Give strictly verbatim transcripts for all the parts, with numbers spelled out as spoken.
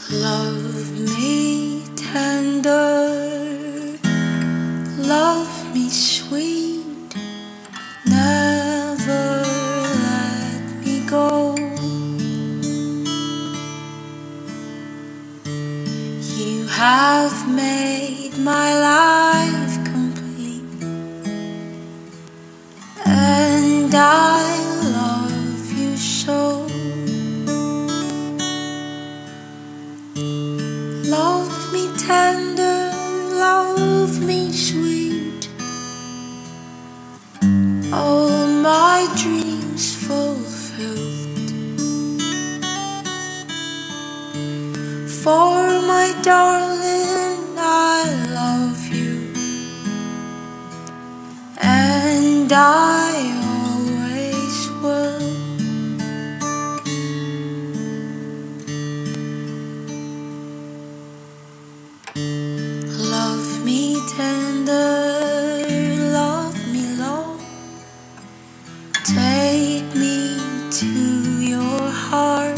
Love me tender, love me sweet, never let me go. You have made my life complete, and I love you so. Love me tender, love me sweet, all my dreams fulfilled. For my darling, I love you, and I always will. Love me tender, love me low, take me to your heart,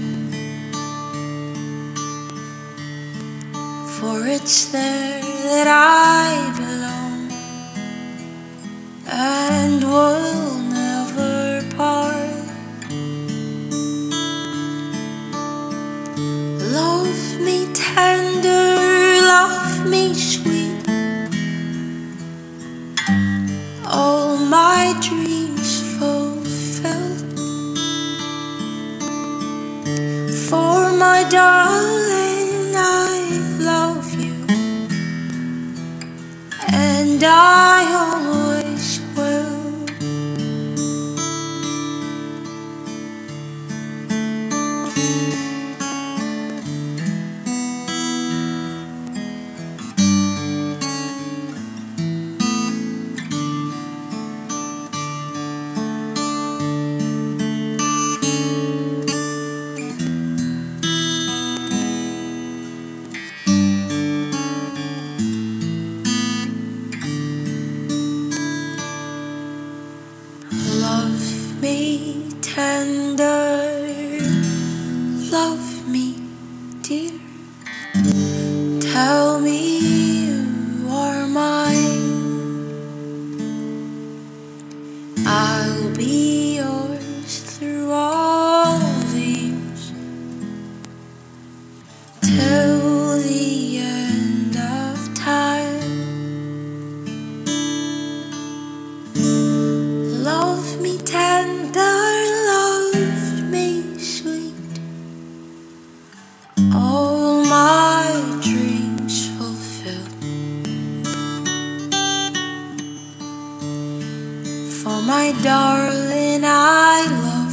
for it's there that I belong and will never part. Love me tender, love me sweet, all my dreams fulfilled. For my darling, I love you, and I always will. Love me tender, love me dear, tell me you are mine. I'll be yours through all the years, till the end of time. Love me tender, love me sweet, all my dreams fulfilled. For my darling, I love